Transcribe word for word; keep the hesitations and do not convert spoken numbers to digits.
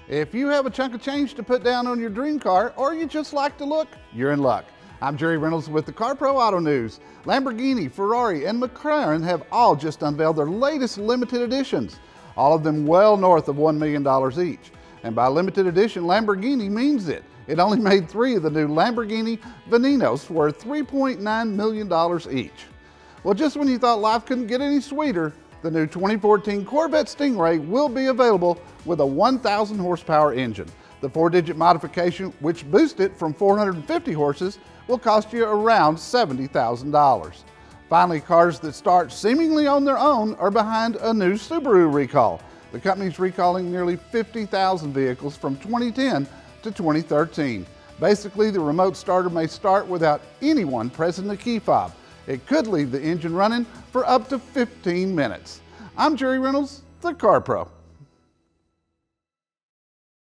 If you have a chunk of change to put down on your dream car, or you just like to look, you're in luck. I'm Jerry Reynolds with the CarPro Auto News. Lamborghini, Ferrari, and McLaren have all just unveiled their latest limited editions, all of them well north of one million dollars each. And by limited edition, Lamborghini means it. It only made three of the new Lamborghini Veninos worth three point nine million dollars each. Well, just when you thought life couldn't get any sweeter, the new twenty fourteen Corvette Stingray will be available with a one thousand horsepower engine. The four-digit modification, which boosts it from four hundred fifty horses, will cost you around seventy thousand dollars. Finally, cars that start seemingly on their own are behind a new Subaru recall. The company's recalling nearly fifty thousand vehicles from twenty ten to twenty thirteen. Basically, the remote starter may start without anyone pressing the key fob. It could leave the engine running for up to fifteen minutes. I'm Jerry Reynolds, the CarPro.